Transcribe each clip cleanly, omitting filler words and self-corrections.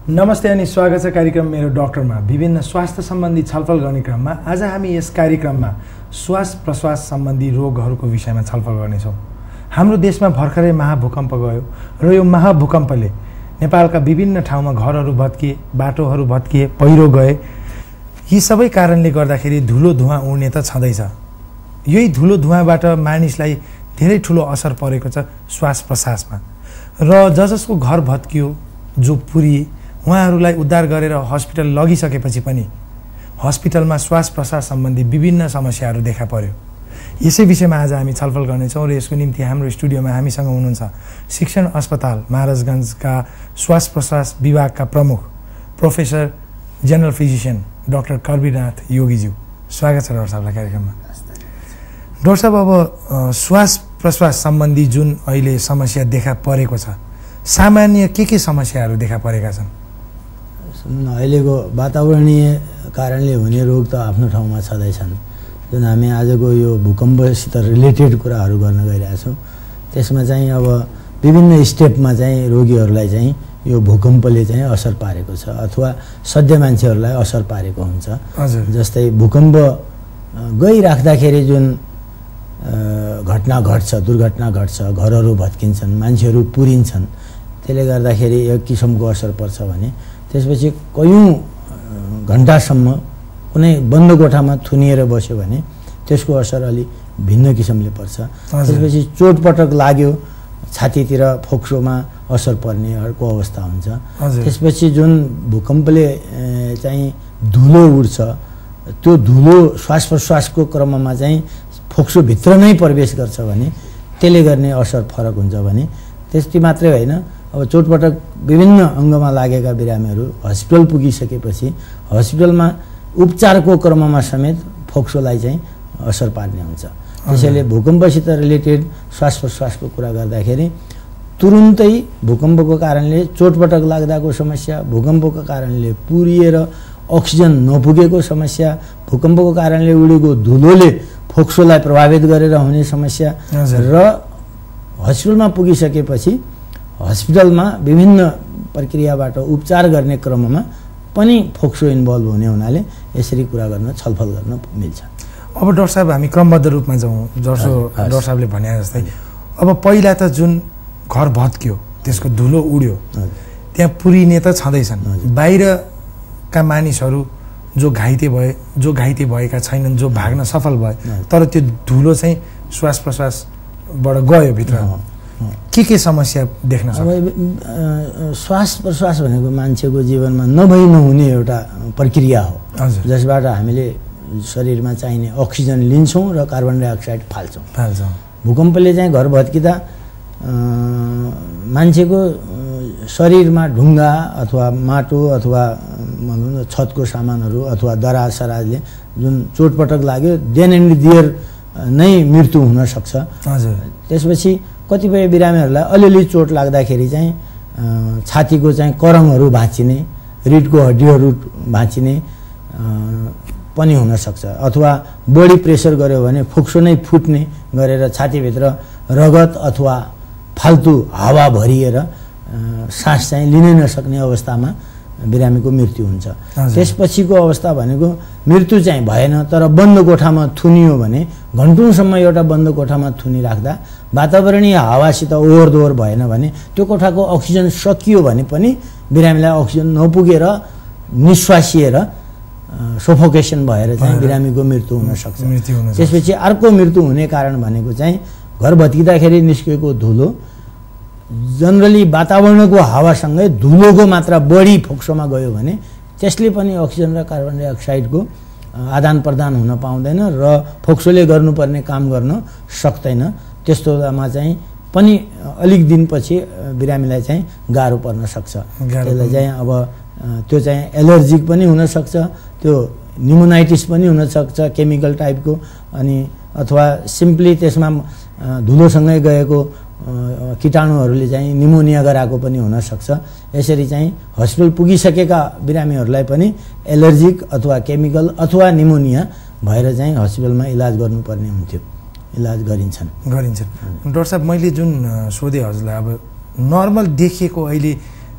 नमस्ते अनि स्वागत छ कार्यक्रम मेरो डाक्टरमा। विभिन्न स्वास्थ्य सम्बन्धी छलफल गर्ने क्रममा आज हामी यस कार्यक्रममा श्वास प्रश्वास सम्बन्धी रोगहरूको विषयमा छलफल गर्नेछौँ। हाम्रो देशमा भर्खरै महाभूकम्प गयो र यो महाभूकम्पले नेपालका विभिन्न ठाउँमा घरहरू भत्किए, बाटोहरू भत्किए, पहिरो गए। यी सबै कारणले गर्दाखेरि धुलो धुवाँ उड्ने त छँदैछ। यही धुलो धुवाँबाट मानिसलाई धेरै ठुलो असर परेको छ श्वास प्रश्वासमा। र जसको घर भत्कियो, जो पुरिए, उहाँहरूलाई उद्धार गरेर हस्पिटल लगिसकेपछि पनि हस्पिटलमा श्वास प्रश्वास सम्बन्धी विभिन्न समस्याहरू देखा पर्यो। यसै विषयमा आज हामी छलफल गर्नेछौँ र यसको निम्ति हाम्रो स्टुडियोमा हामीसँग हुनुहुन्छ शिक्षण अस्पताल महाराजगञ्जका श्वास प्रश्वास विभागका प्रमुख professor general physician doctor Kabirnath योगीज्यू। स्वागत छ डाक्टर साहबलाई कार्यक्रममा। डाक्टर साहब, अब श्वास प्रश्वास सम्बन्धी जुन अहिले समस्या देखा परेको छ, सामान्य के समस्याहरू देखा परेका छन्? अहिलेको वातावरणीय कारणले हुने रोग त आफ्नो ठाउँमा छँदैछन्। जुन हामी आजको यो भूकम्पसित रिलेटेड कुराहरू गर्न गइरहेछौँ, त्यसमा चाहिँ अब विभिन्न स्टेपमा चाहिँ रोगीहरूलाई चाहिँ यो भूकम्पले चाहिँ असर पारेको छ अथवा सधैँ मान्छेहरूलाई असर पारेको हुन्छ। जस्तै भूकम्प गइराख्दाखेरि जुन घटना घट्छ, दुर्घटना घट्छ, घरहरू भत्किन्छन्, मान्छेहरू पुरिन्छन्, त्यसले गर्दाखेरि एक किसिमको असर पर्छ भने त्यसपछि कयौँ घन्टासम्म कुनै बन्द कोठामा थुनिएर बस्यो भने त्यसको असर अलि भिन्न किसिमले पर्छ। त्यसपछि चोटपटक लाग्यो, छातीतिर फोक्सोमा असर पर्ने अर्को अवस्था हुन्छ। त्यसपछि जुन भूकम्पले चाहिँ धुलो उड्छ, त्यो धुलो श्वास प्रश्वासको क्रममा चाहिँ फोक्सोभित्र नै प्रवेश गर्छ भने त्यसले गर्ने असर फरक हुन्छ भने त्यति मात्रै होइन, अब चोटपटक विभिन्न अङ्गमा लागेका बिरामीहरू हस्पिटल पुगिसकेपछि हस्पिटलमा उपचारको क्रममा समेत फोक्सोलाई चाहिँ असर पार्ने हुन्छ। त्यसैले भूकम्पसित रिलेटेड श्वास प्रश्वासको कुरा गर्दाखेरि तुरुन्तै भूकम्पको कारणले चोटपटक लाग्दाको समस्या, भूकम्पको कारणले पुरिएर अक्सिजन नपुगेको समस्या, भूकम्पको कारणले उडेको धुलोले फोक्सोलाई प्रभावित गरेर हुने समस्या र हस्पिटलमा पुगिसकेपछि हस्पिटलमा विभिन्न प्रक्रियाबाट उपचार गर्ने क्रममा पनि फोक्सो इन्भल्भ हुने हुनाले यसरी कुरा गर्न, छलफल गर्न मिल्छ। अब डाक्टर साहब, हामी क्रमबद्ध रूपमा जाउँ। डाक्टर साहबले भने जस्तै अब पहिला त जुन घर भत्कियो, त्यसको धुलो उड्यो, त्यहाँ पुरिने त छँदैछन्। बाहिरका मानिसहरू जो घाइते भएका छैनन्, जो भाग्न सफल भए, तर त्यो धुलो चाहिँ श्वास प्रश्वासबाट गयो भित्र। के समस्या देख्न सक्छ? श्वास प्रश्वास भनेको मान्छेको जीवनमा नभई नहुने एउटा प्रक्रिया हो, जसबाट हामीले शरीरमा चाहिने अक्सिजन लिन्छौँ र कार्बन डाइअक्साइड फाल्छौँ। भूकम्पले चाहिँ घर भत्किँदा मान्छेको शरीरमा ढुङ्गा अथवा माटो अथवा भनौँ न छतको सामानहरू अथवा दराज सराजले जुन चोटपटक लाग्यो, देन एन्ड देयर नै मृत्यु हुनसक्छ। त्यसपछि कतिपय बिरामीहरूलाई अलिअलि चोट लाग्दाखेरि चाहिँ छातीको चाहिँ करङहरू भाँचिने, रिडको हड्डीहरू भाँचिने पनि हुनसक्छ। अथवा बढी प्रेसर गऱ्यो भने फोक्सो नै फुट्ने गरेर छातीभित्र रगत अथवा फाल्तु हावा भरिएर सास चाहिँ लिनै नसक्ने अवस्थामा बिरामीको मृत्यु हुन्छ। त्यसपछिको अवस्था भनेको मृत्यु चाहिँ भएन, तर बन्द कोठामा थुनियो भने घन्टौँसम्म एउटा बन्द कोठामा थुनिराख्दा वातावरणीय हावासित ओहोर दोहोर भएन भने त्यो कोठाको अक्सिजन सकियो भने पनि बिरामीलाई अक्सिजन नपुगेर निश्वासिएर सोफोकेसन भएर चाहिँ बिरामीको मृत्यु हुनसक्छ। त्यसपछि अर्को मृत्यु हुने कारण भनेको चाहिँ घर भत्किँदाखेरि निस्केको धुलो जनरली वातावरणको हावासँगै धुलोको मात्रा बढी फोक्सोमा गयो भने त्यसले पनि अक्सिजन र कार्बन डाइअक्साइडको आदान प्रदान हुन पाउँदैन र फोक्सोले गर्नुपर्ने काम गर्न सक्दैन। त्यस्तोमा चाहिँ पनि अलिक दिनपछि बिरामीलाई चाहिँ गाह्रो पर्न सक्छ। त्यसलाई चाहिँ अब त्यो चाहिँ एलर्जिक पनि हुनसक्छ, त्यो निमोनाइटिस पनि हुनसक्छ केमिकल टाइपको, अनि अथवा सिम्पली त्यसमा धुलोसँगै गएको कीटाणुहरूले चाहिँ निमोनिया गराएको पनि हुनसक्छ। यसरी चाहिँ हस्पिटल पुगिसकेका बिरामीहरूलाई पनि एलर्जिक अथवा केमिकल अथवा निमोनिया भएर चाहिँ हस्पिटलमा इलाज गर्नुपर्ने हुन्थ्यो, इलाज गरिन्छन्। डाक्टर साहब, मैले जुन सोधेँ हजुरलाई, अब नर्मल देखिएको अहिले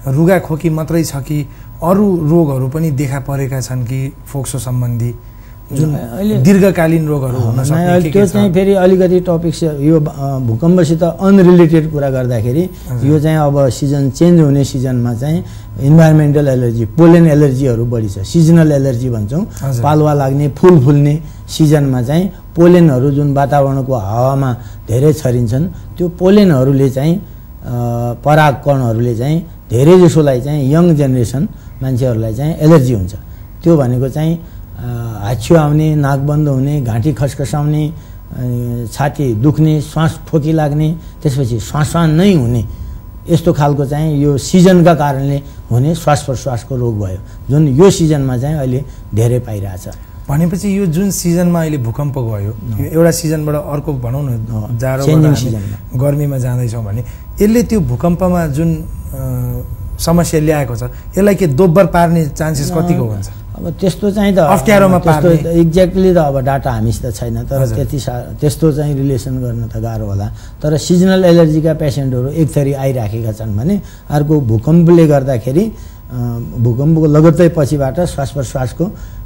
रुगाखोकी मात्रै छ कि अरू रोगहरू पनि देखा परेका छन् कि फोक्सो सम्बन्धी जुन दीर्घकालीन रोगहरू हुन सक्ने? त्यो चाहिँ फेरि अलिकति टपिक यो भूकम्पसित अनरिलेटेड कुरा गर्दाखेरि यो चाहिँ अब सिजन चेन्ज हुने सिजनमा चाहिँ इन्भाइरोमेन्टल एलर्जी, पोलेन एलर्जीहरू बढी छ। सिजनल एलर्जी भन्छौँ, पालुवा लाग्ने, फुल फुल्ने सिजनमा चाहिँ पोलेनहरू जुन वातावरणको हावामा धेरै छरिन्छन्, त्यो पोलेनहरूले चाहिँ परागकणहरूले चाहिँ धेरै जसोलाई चाहिँ यङ जेनेरेसन मान्छेहरूलाई चाहिँ एलर्जी हुन्छ। त्यो भनेको चाहिँ हाच्छियो आउने, नाक बन्द हुने, घाँटी खसखसाउने, छाती दुख्ने, श्वास खोकी लाग्ने, त्यसपछि श्वास नै हुने, यस्तो खालको चाहिँ यो सिजनका कारणले हुने श्वास प्रश्वासको रोग भयो, जुन यो सिजनमा चाहिँ अहिले धेरै पाइरहेछ। भनेपछि यो जुन सिजनमा अहिले भूकम्प गयो, यो एउटा सिजनबाट अर्को भनौँ न जाडोबाट गर्मीमा जाँदैछौँ भने यसले त्यो भूकम्पमा जुन समस्या ल्याएको छ यसलाई के दोब्बर पार्ने चान्सेस कतिको हुन्छ? अब त्यस्तो चाहिँ त अप्ठ्यारोमा पार्ने एक्ज्याक्टली त अब डाटा हामीसित छैन, तर त्यस्तो चाहिँ रिलेसन गर्न त गाह्रो होला। तर सिजनल एलर्जीका पेसेन्टहरू एक थरी आइराखेका छन् भने अर्को भूकम्पले गर्दाखेरि भूकम्पको लगत्तै पछिबाट श्वास प्रश्वासको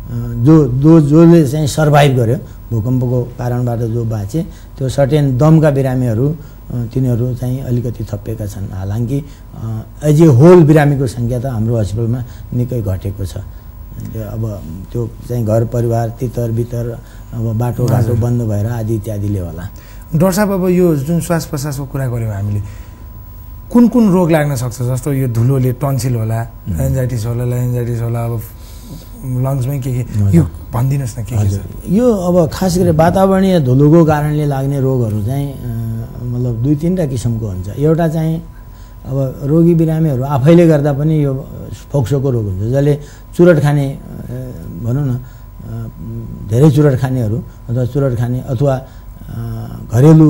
जसले चाहिँ सर्भाइभ गर्यो, भूकम्पको कारणबाट जो बाँचे, त्यो सर्टेन दमका बिरामीहरू तिनीहरू चाहिँ अलिकति थपिएका छन्। हालाकि एज ए होल बिरामीको सङ्ख्या त हाम्रो हस्पिटलमा निकै घटेको छ। अब त्यो चाहिँ घर परिवार तितर बितर अब बाटो बन्द भएर आदि इत्यादिले होला। डाक्टर साहब, अब यो जुन श्वास प्रश्वासको कुरा गऱ्यौँ हामीले, कुन कुन रोग लाग्न सक्छ? जस्तो यो धुलोले टन्सिल होला, एन्जाइटिस होला, लाइन्जाइटिस होला, अब लङ्समै के यो भनिदिनुहोस् न के छ? यो अब खास गरी वातावरणीय धुलोको कारणले लाग्ने रोगहरू चाहिँ मतलब 2-3टा किसिमको हुन्छ। एउटा चाहिँ अब रोगी बिरामीहरू आफैले गर्दा पनि यो फोक्सोको रोग हुन्छ, जसले चुरट खाने भनौँ न, धेरै चुरट खानेहरू अथवा चुरट खाने अथवा घरेलु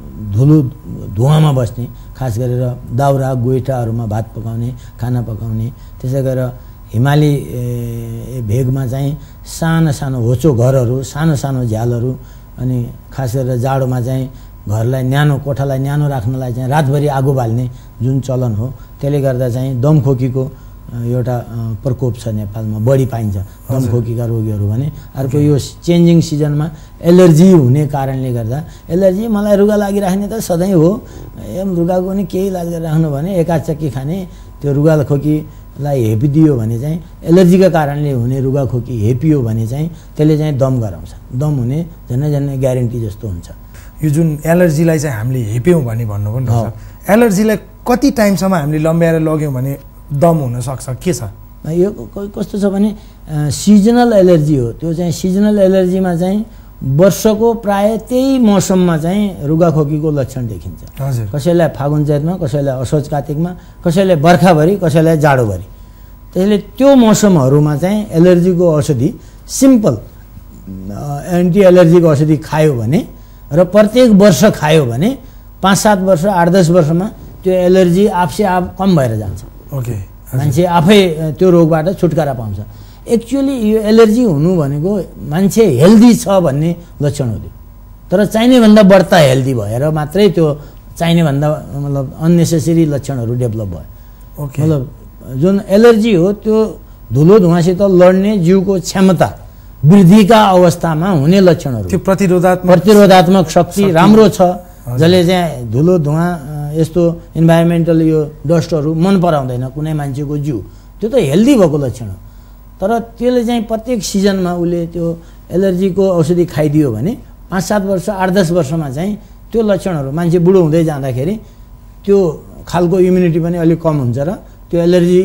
धुवामा बस्ने, खास गरेर दाउरा गोइठाहरूमा भात पकाउने, खाना पकाउने, त्यसै गरेर हिमाली भेगमा चाहिँ सानो सानो होचो घरहरू, सानो सानो झ्यालहरू, अनि खास गरेर जाडोमा चाहिँ घरलाई न्यानो, कोठालाई न्यानो राख्नलाई चाहिँ रातभरि आगो बाल्ने जुन चलन हो, त्यसले गर्दा चाहिँ दमखोकीको एउटा प्रकोप छ नेपालमा, बढी पाइन्छ दमखोकीका रोगीहरू भने। अर्को यो चेन्जिङ सिजनमा एलर्जी हुने कारणले गर्दा, एलर्जी मलाई रुगा लागिराख्ने त सधैँ हो, रुगाको पनि केही लागिराख्नु भने एकाचक्की खाने, त्यो रुगाखोकीलाई हेपिदियो भने चाहिँ एलर्जीका कारणले हुने रुगाखोकी हेपियो भने चाहिँ त्यसले चाहिँ दम गराउँछ। दम हुने झन्नै ग्यारेन्टी जस्तो हुन्छ। यो जुन एलर्जीलाई चाहिँ हामीले हेप्यौँ भने भन्नुभयो नि सर, एलर्जीलाई कति टाइमसम्म हामीले लम्ब्याएर लग्यौँ भने दम हुनसक्छ, के छ? यो कस्तो छ भने सिजनल एलर्जी हो। त्यो चाहिँ सिजनल एलर्जीमा चाहिँ वर्षको प्राय त्यही मौसममा चाहिँ रुगाखोकीको लक्षण देखिन्छ। हजुर। कसैलाई फागुन चैतमा, कसैलाई असोज कात्तिकमा, कसैलाई बर्खाभरि, कसैलाई जाडोभरि। त्यसले त्यो मौसमहरूमा चाहिँ एलर्जीको औषधि, सिम्पल एन्टी एलर्जीको औषधि खायो भने र प्रत्येक वर्ष खायो भने 5-7 वर्ष 8-10 वर्षमा त्यो एलर्जी आफसे आफ कम भएर जान्छ। ओके। मान्छे आफै त्यो रोगबाट छुटकारा पाउँछ। एक्चुअली यो एलर्जी हुनु भनेको मान्छे हेल्दी छ भन्ने लक्षण हो। तर चाहिने भन्दा बढ्ता हेल्दी भएर मात्रै त्यो चाहिने भन्दा मतलब अननेसेसरी लक्षणहरू डेभलप भयो। ओके। मतलब जुन एलर्जी हो त्यो धुलो धुवाँसित लड्ने जिउको क्षमता वृद्धिका अवस्थामा हुने लक्षणहरू, त्यो प्रतिरोधात्मक शक्ति राम्रो छ, जसले चाहिँ धुलो धुवाँ यस्तो इन्भाइरोमेन्टल यो डस्टहरू मन पराउँदैन कुनै मान्छेको जिउ, त्यो त हेल्दी भएको लक्षण हो। तर त्यसले चाहिँ प्रत्येक सिजनमा उसले त्यो एलर्जीको औषधि खाइदियो भने 5-7 वर्ष 8-10 वर्षमा चाहिँ त्यो लक्षणहरू, मान्छे बुढो हुँदै जाँदाखेरि त्यो खालको इम्युनिटी पनि अलिक कम हुन्छ र त्यो एलर्जी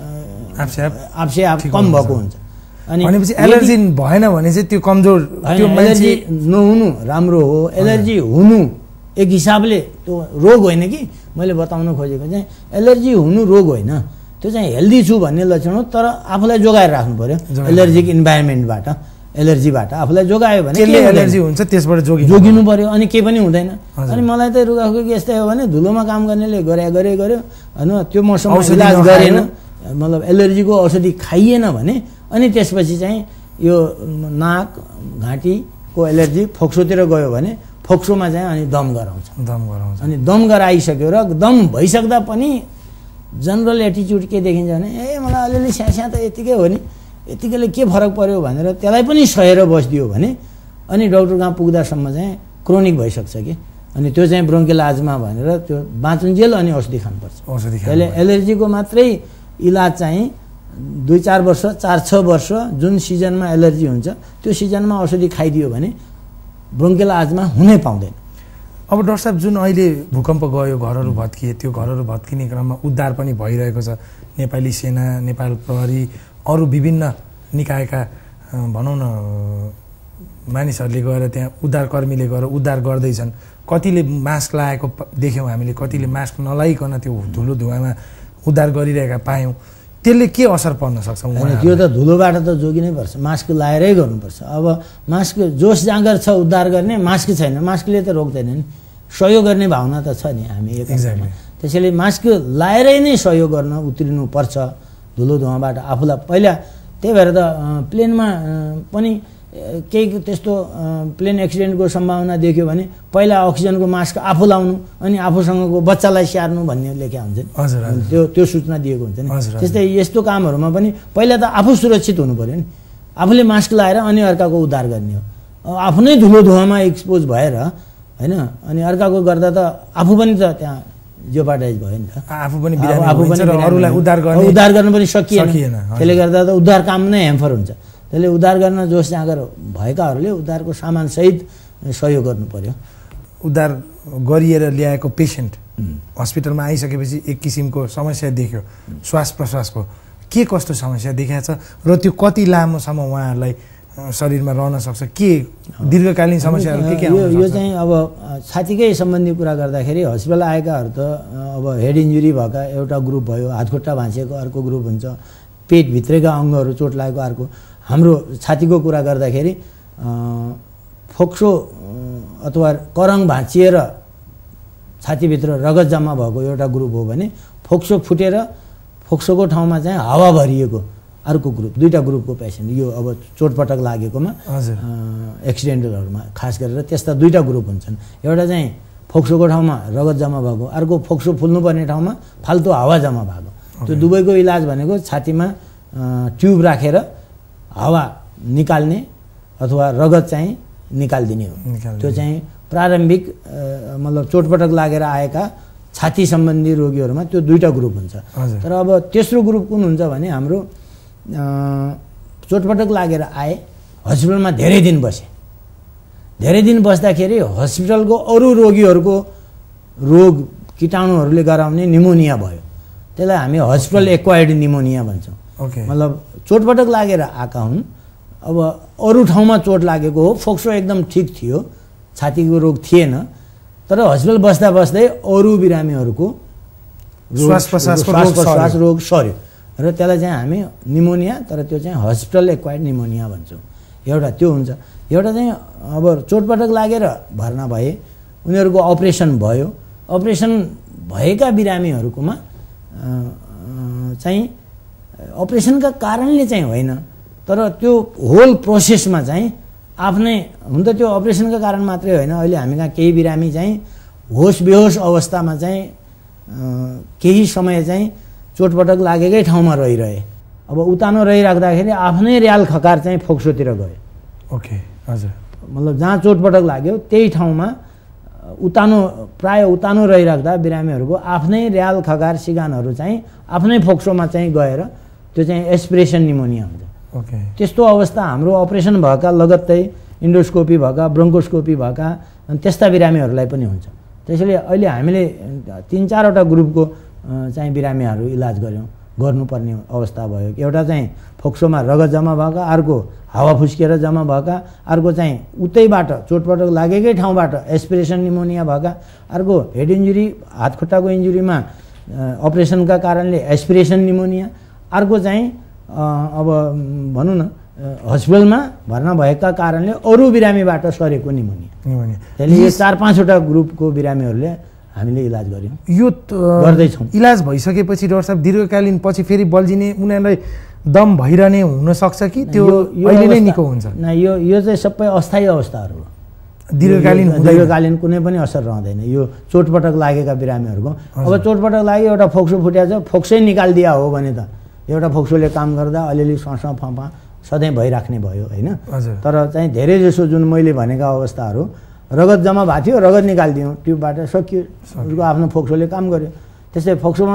आफसे आफ कम भएको हुन्छ। अनि भनेपछि एलर्जी भएन भने चाहिँ त्यो कमजोर, त्यो एलर्जी नहुनु राम्रो हो। एलर्जी हुनु एक हिसाबले त्यो रोग होइन कि, मैले बताउन खोजेको चाहिँ एलर्जी हुनु रोग होइन, त्यो चाहिँ हेल्दी छु भन्ने लक्षण हो। तर आफूलाई जोगाएर राख्नु पर्यो एलर्जिक इन्भाइरोमेन्टबाट, एलर्जीबाट आफूलाई जोगायो भने एलर्जी हुन्छ त्यसबाट जोगिनु पर्यो, अनि केही पनि हुँदैन। अनि मलाई त रुगाखोकी यस्तै हो भने धुलोमा काम गर्नेले गर्यो होइन, त्यो मौसममा इलाज गरेन, मतलब एलर्जीको औषधि खाइएन भने अनि त्यसपछि चाहिँ यो नाक घाँटीको एलर्जी फोक्सोतिर गयो भने फोक्सोमा चाहिँ अनि दम गराउँछ। अनि दम गराइसक्यो र दम भइसक्दा पनि जनरल एटिच्युड के देखिन्छ भने मलाई अलिअलि स्यास्या त यतिकै हो नि, यतिकैले के फरक पर्यो भनेर त्यसलाई पनि सहेर बसिदियो भने अनि डाक्टर कहाँ पुग्दासम्म चाहिँ क्रोनिक भइसक्छ कि, अनि त्यो चाहिँ ब्रोङ्कियल आजमा भनेर त्यो बाँचुन्जेल अनि औषधि खानुपर्छ। त्यसले एलर्जीको मात्रै इलाज चाहिँ 2-4 वर्ष 4-6 वर्ष जुन सिजनमा एलर्जी हुन्छ त्यो सिजनमा औषधि खाइदियो भने ब्रोङ्कियल आजमा हुनै पाउँदैन। अब डाक्टर साहब जुन अहिले भूकम्प गयो, घरहरू भत्किए, त्यो घरहरू भत्किने क्रममा उद्धार पनि भइरहेको छ। नेपाली सेना, नेपाल प्रहरी, अरू विभिन्न निकायका भनौँ न मानिसहरूले गएर त्यहाँ उद्धारकर्मीले गएर उद्धार गर्दैछन्। कतिले मास्क लगाएको देख्यौँ हामीले, कतिले मास्क नलाइकन त्यो धुलो धुवामा उद्धार गरिरहेका पायौँ। त्यसले के असर पर्न सक्छ? त्यो त धुलोबाट त जोगिनै पर्छ, मास्क लाएरै गर्नुपर्छ। अब मास्क जोस जाँगर छ उद्धार गर्ने, मास्क छैन, मास्कले त रोक्दैन नि, सहयोग गर्ने भावना त छ नि हामी एकअर्कामा। त्यसैले मास्क लाएरै नै सहयोग गर्न उत्रिनुपर्छ धुलो धुवाबाट आफूलाई। पहिला त्यही भएर त प्लेनमा पनि केही त्यस्तो प्लेन एक्सिडेन्टको सम्भावना देख्यो भने पहिला अक्सिजनको मास्क आफू लाउनु अनि आफूसँगको बच्चालाई स्याहार्नु भन्ने लेख्या हुन्छ नि, त्यो सूचना दिएको हुन्छ नि। त्यस्तै यस्तो कामहरूमा पनि पहिला त आफू सुरक्षित हुनु पर्यो नि, आफूले मास्क लाएर अनि अर्काको उद्धार गर्ने हो। आफू नै धुलो धुवामा एक्सपोज भएर होइन अनि अर्काको गर्दा त आफू पनि त त्यहाँ जेपाटाइज भयो नि त, आफू पनि अरूलाई उद्धार गर्न पनि सकिएन। त्यसले गर्दा त उद्धार काम नै ह्याम्पर हुन्छ। त्यसले उद्धार गर्न जोस जाँगर भएकाहरूले उद्धारको सामानसहित सहयोग गर्नु पर्यो। उद्धार गरिएर ल्याएको पेसेन्ट हस्पिटलमा आइसकेपछि एक किसिमको समस्या देख्यो, श्वास प्रश्वासको के कस्तो समस्या देखाएको छ र त्यो कति लामोसम्म उहाँहरूलाई शरीरमा रहन सक्छ, के दीर्घकालीन समस्याहरू के यो चाहिँ अब छातीकै सम्बन्धी कुरा गर्दाखेरि हस्पिटल आएकाहरू त अब हेड इन्जुरी भएका एउटा ग्रुप भयो, हातखुट्टा भाँचिएको अर्को ग्रुप हुन्छ, पेटभित्रका अङ्गहरू चोट लागेको अर्को। हाम्रो छातीको कुरा गर्दाखेरि फोक्सो अथवा करङ भाँचिएर छातीभित्र रगत जम्मा भएको एउटा ग्रुप हो भने फोक्सो फुटेर फोक्सोको ठाउँमा चाहिँ हावा भरिएको अर्को ग्रुप, दुईवटा ग्रुपको पेसेन्ट यो अब चोटपटक लागेकोमा एक्सिडेन्टहरूमा खास गरेर त्यस्ता दुईवटा ग्रुप हुन्छन्। एउटा चाहिँ फोक्सोको ठाउँमा रगत जम्मा भएको, अर्को फोक्सो फुल्नुपर्ने ठाउँमा फाल्तु हावा जम्मा भएको। त्यो दुवैको इलाज भनेको छातीमा ट्युब राखेर हावा निकाल्ने अथवा रगत चाहिँ निकालिदिने हो। त्यो चाहिँ प्रारम्भिक मतलब चोटपटक लागेर आएका छाती सम्बन्धी रोगीहरूमा त्यो दुईवटा ग्रुप हुन्छ। तर अब तेस्रो ग्रुप कुन हुन्छ भने हाम्रो चोटपटक लागेर आए, हस्पिटलमा धेरै दिन बसे, धेरै दिन बस्दाखेरि हस्पिटलको अरू रोगीहरूको रोग कीटाणुहरूले गराउने निमोनिया भयो, त्यसलाई हामी हस्पिटल एक्वायर्ड निमोनिया भन्छौँ। मतलब चोटपटक लागेर आएका हुन्, अब अरू ठाउँमा चोट लागेको हो, फोक्सो एकदम ठिक थियो, छातीको रोग थिएन, तर हस्पिटल बस्दा बस्दै अरू बिरामीहरूको श्वास प्रश्वास रोग सर्यो र त्यसलाई चाहिँ हामी निमोनिया, तर त्यो चाहिँ हस्पिटल एक्वायर्ड निमोनिया भन्छौँ। एउटा त्यो हुन्छ। एउटा चाहिँ अब चोटपटक लागेर भर्ना भए, उनीहरूको अपरेसन भयो, अपरेसन भएका बिरामीहरूकोमा चाहिँ अपरेसनका कारणले चाहिँ होइन, तर त्यो होल प्रोसेसमा चाहिँ आफ्नै हुन त त्यो अपरेसनका कारण मात्रै होइन, अहिले हामी कहाँ केही बिरामी चाहिँ होस बेहोस अवस्थामा चाहिँ केही समय चाहिँ चोटपटक लागेकै ठाउँमा रहिरहे। अब उतानो रहिराख्दाखेरि आफ्नै र्याल खकार चाहिँ फोक्सोतिर गयो। ओके, हजुर। मतलब जहाँ चोटपटक लाग्यो त्यही ठाउँमा उतानो प्राय उतानो रहिराख्दा बिरामीहरूको आफ्नै र्याल खकार सिगानहरू चाहिँ आफ्नै फोक्सोमा चाहिँ गएर त्यो चाहिँ एस्पिरेसन निमोनिया हुन्छ। ओके, त्यस्तो अवस्था हाम्रो अपरेसन भएका लगत्तै इन्डोस्कोपी भएका ब्रोङ्कोस्कोपी भएका अनि त्यस्ता बिरामीहरूलाई पनि हुन्छ। त्यसैले अहिले हामीले 3-4वटा ग्रुपको चाहिँ बिरामीहरू इलाज गर्नुपर्ने अवस्था भयो। एउटा चाहिँ फोक्सोमा रगत जम्मा भएका, अर्को हावा फुस्किएर जम्मा भएका, अर्को चाहिँ उतैबाट चोटपटक लागेकै ठाउँबाट एस्पिरेसन निमोनिया भएका, अर्को हेड इन्जुरी हातखुट्टाको इन्जुरीमा अपरेसनका कारणले एस्पिरेसन निमोनिया, अर्को चाहिँ अब भनौँ न हस्पिटलमा भर्ना भएका कारणले अरू बिरामीबाट सरेको निमोनिया। त्यसले यो 4-5वटा ग्रुपको बिरामीहरूले हामीले इलाज गऱ्यौँ, यो गर्दैछौँ। इलाज भइसकेपछि डाक्टर साहब दीर्घकालीन पछि फेरि बल्झिने, उनीहरूलाई दम भइरहने हुनसक्छ कि त्यो अहिले नै निको हुन्छ? न, यो चाहिँ सबै अस्थायी अवस्थाहरू हो। दीर्घकालीन कुनै पनि असर रहँदैन यो चोटपटक लागेका बिरामीहरूको। अब चोटपटक लाग्यो एउटा फोक्सो फुट्याछ, फोक्सै निकालिदिया हो भने त एउटा फोक्सोले काम गर्दा अलिअलि सस फम्फा सधैँ भइराख्ने भयो होइन। तर चाहिँ धेरै जसो जुन मैले भनेका अवस्थाहरू रगत जम्मा भएको थियो, रगत निकालिदियौँ, ट्युबबाट सकियो, उसको आफ्नो फोक्सोले काम गर्यो। त्यस्तै फोक्सोमा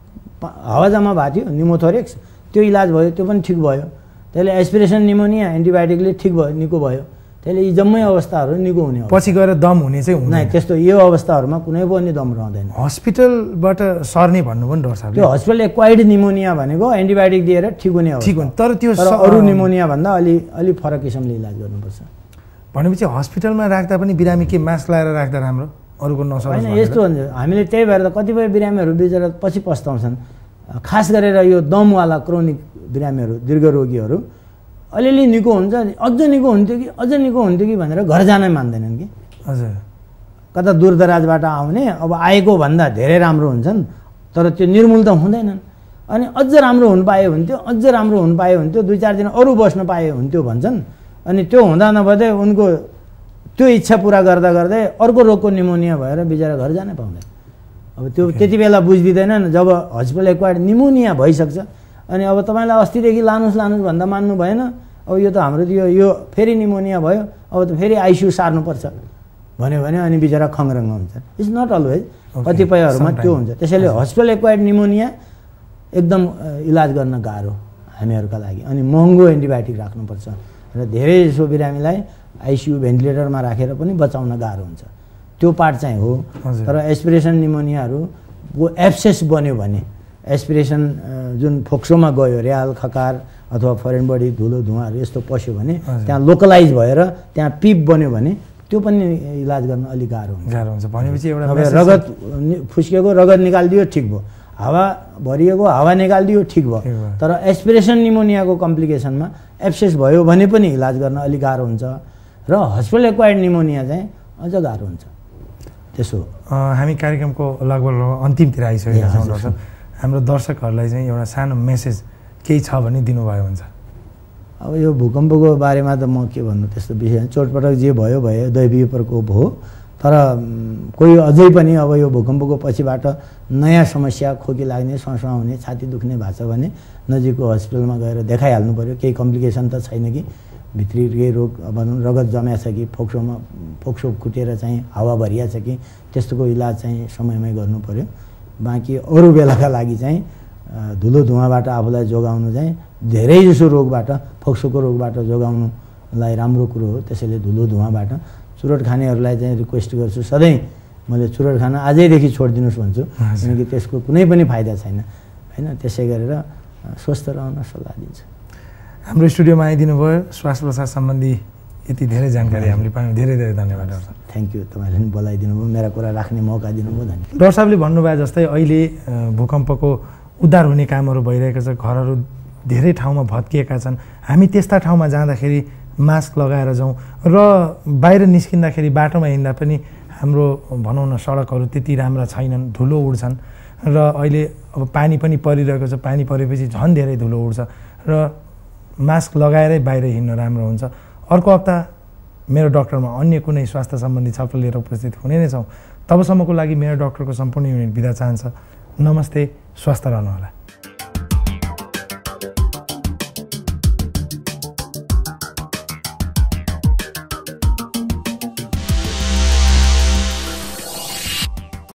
हावा जम्मा भएको थियो, निमोथोरेक्स, त्यो इलाज भयो, त्यो पनि ठिक भयो। त्यसले एस्पिरेसन निमोनिया एन्टिबायोटिकले ठिक भयो, निको भयो। त्यसले यी जम्मै अवस्थाहरू निको हुने, पछि गएर दम हुने चाहिँ हुँदैन। त्यस्तो यो अवस्थाहरूमा कुनै पनि दम रहँदैन। हस्पिटलबाट सर्ने भन्नु पनि डर छ। त्यो हस्पिटल एक्वायर्ड निमोनिया भनेको एन्टिबायोटिक दिएर ठिक हुने हो, ठिक हुने। तर त्यो अरू निमोनिया भन्दा अलि फरक किसिमले इलाज गर्नुपर्छ। भनेपछि हस्पिटलमा राख्दा पनि बिरामी के मास्क लगाएर राख्दा राम्रो, अरूको नसरोस् होइन? यस्तो हुन्छ, हामीले त्यही भएर त कतिपय बिरामीहरू बिचरा पछि पस्ताउँछन्। खास गरेर यो दमवाला क्रोनिक बिरामीहरू, दीर्घरोगीहरू अलिअलि निको हुन्छ, अझ निको हुन्थ्यो कि भनेर घर जानै मान्दैनन् कि। हजुर, कता दूरदराजबाट आउने, अब आएको भन्दा धेरै राम्रो हुन्छन्, तर त्यो निर्मूल त हुँदैनन्। अनि अझ राम्रो हुन पाए हुन्थ्यो, 2-4 दिन अरू बस्न पाए हुन्थ्यो भन्छन्। अनि त्यो हुँदा नभए उनको त्यो इच्छा पुरा गर्दा गर्दै अर्को रोगको निमोनिया भएर बिचरा घर जानै पाउँदैन। अब त्यो त्यति बेला बुझिदिँदैनन् जब हस्पिटल एक्वायर्ड निमोनिया भइसक्छ। अनि अब तपाईँलाई अस्तिदेखि लानुहोस् भन्दा मान्नु भएन। अब यो त हाम्रो यो फेरि निमोनिया भयो, अब त फेरि आइसियु सार्नुपर्छ भन्यो भने अनि बिचरा खङ्ग्रङ्ग हुन्छ। इट्स नट अलवेज, कतिपयहरूमा त्यो हुन्छ। त्यसैले हस्पिटल एक्वायर्ड निमोनिया एकदम इलाज गर्न गाह्रो हामीहरूका लागि, अनि महँगो एन्टिबायोटिक राख्नुपर्छ र धेरै जसो बिरामीलाई आइसियु भेन्टिलेटरमा राखेर पनि बचाउन गाह्रो हुन्छ। त्यो पार्ट चाहिँ हो। तर एस्पिरेसन निमोनियाहरू एब्सेस बन्यो भने, एस्पिरेसन जुन फोक्सोमा गयो, र्याल खकार अथवा फरेन बडी धुलो धुवाहरू यस्तो पस्यो भने त्यहाँ लोकलाइज भएर त्यहाँ पिप बन्यो भने त्यो पनि इलाज गर्न अलिक गाह्रो हुन्छ। भनेपछि एउटा रगत फुस्किएको रगत निकालिदियो ठिक भयो, हावा भरिएको हावा निकालिदियो ठिक भयो। तर एस्पिरेसन निमोनियाको कम्प्लिकेसनमा एब्सेस भयो भने पनि इलाज गर्न अलिक गाह्रो हुन्छ र हस्पिटल एक्वायर्ड निमोनिया चाहिँ अझ गाह्रो हुन्छ। त्यसो हामी कार्यक्रमको लगभग अन्तिमतिर आइसकेका छौँ डाक्टर। हाम्रो दर्शकहरूलाई चाहिँ एउटा सानो मेसेज केही छ भने दिनुभयो हुन्छ। अब यो भूकम्पको बारेमा त म के भन्नु, त्यस्तो विषय चोटपटक जे भयो दैवीय प्रकोप हो। तर कोही अझै पनि अब यो भूकम्पको पछिबाट नयाँ समस्या, खोकी लाग्ने, ससुवा हुने, छाती दुख्ने भएको छ भने नजिकको हस्पिटलमा गएर देखाइहाल्नु पऱ्यो। केही कम्प्लिकेसन त छैन कि, भित्री केही रोग भनौँ रगत जम्या छ कि, फोक्सो फुटेर चाहिँ हावा भरिया छ कि, त्यस्तोको इलाज चाहिँ समयमै गर्नु पऱ्यो। बाँकी अरू बेलाका लागि चाहिँ धुलो धुवाँबाट आफूलाई जोगाउनु चाहिँ धेरै जसो रोगबाट, फोक्सोको रोगबाट जोगाउनुलाई राम्रो कुरो हो। त्यसैले धुलो धुवाँबाट चुरोट खानेहरूलाई चाहिँ रिक्वेस्ट गर्छु, सधैँ मैले चुरोट खान आजैदेखि छोडिदिनुहोस् भन्छु, किनकि त्यसको कुनै पनि फाइदा छैन होइन। त्यसै गरेर स्वस्थ रहन सल्लाह दिन्छु। हाम्रो स्टुडियोमा आइदिनु भयो, श्वास प्रश्वास सम्बन्धी यति धेरै जानकारी हामीले पायौँ। धेरै धेरै धन्यवाद डाक्टर। थ्याङ्क यू, तपाईँले पनि बोलाइदिनु भयो, मेरा कुरा राख्ने मौका दिनुभयो, धन्यवाद। डाक्टर साहबले भन्नुभयो जस्तै अहिले भूकम्पको उद्धार हुने कामहरू भइरहेको छ, घरहरू धेरै ठाउँमा भत्किएका छन्। हामी त्यस्ता ठाउँमा जाँदाखेरि मास्क लगाएर जाउँ र बाहिर निस्किँदाखेरि बाटोमा हिँड्दा पनि हाम्रो भनौँ न सडकहरू त्यति राम्रा छैनन्, धुलो उड्छन् र अहिले अब पानी पनि परिरहेको छ। पानी परेपछि झन् धेरै धुलो उड्छ र मास्क लगाएरै बाहिर हिँड्न राम्रो हुन्छ। अर्को हप्ता मेरो डाक्टरमा अन्य कुनै स्वास्थ्य सम्बन्धी छलफल लिएर उपस्थित हुने नै छौँ। तबसम्मको लागि मेरो डाक्टरको सम्पूर्ण युनिट बिदा चाहन्छ। नमस्ते, स्वस्थ रहनुहोला।